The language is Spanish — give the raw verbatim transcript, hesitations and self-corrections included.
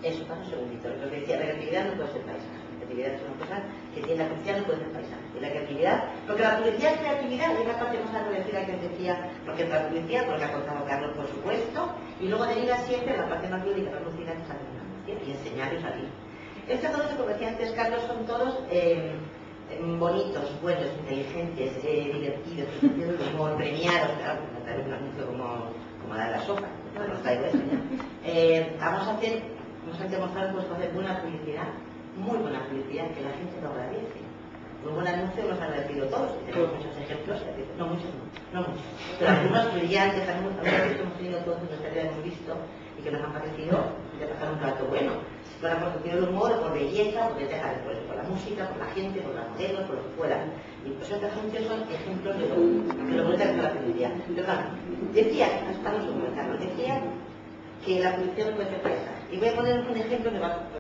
Eso pasa un segundito. Lo que decía, la creatividad no puede ser paisaje. La creatividad es una cosa que tiene la publicidad, no puede ser paisaje. Y la creatividad, porque la publicidad es creatividad, y es la parte más agradecida que decía, porque es la publicidad, porque ha contado Carlos, por supuesto, y luego deriva siempre la parte más lúdica, la publicidad, que es la tecnología, y enseñar y salir. Estos todos, como decía antes Carlos, son todos eh, bonitos, buenos, inteligentes, eh, divertidos, sentido del humor, premiados, claro, como tal un anuncio como, como la de la sopa, no nos traigo eso ya. Eh, vamos a hacer, vamos a demostrar pues, hacer buena publicidad, muy buena publicidad, que la gente lo agradece. Un buen anuncio hemos agradecido todos, tenemos muchos ejemplos, no muchos, no, no muchos, pero algunos brillantes, algunos que hemos tenido todos en nuestra vida, hemos visto y que nos han parecido de pasar un rato bueno. Por la producción del humor, por belleza, por dejar después, por la música, por la gente, por los modelos, por lo que fuera. Y pues estos anuncios son ejemplos de lo, de lo bonita que es la publicidad. Pero claro, decía, estamos en un mercado, decía que la publicidad no puede ser paisaje. Y voy a poner un ejemplo que va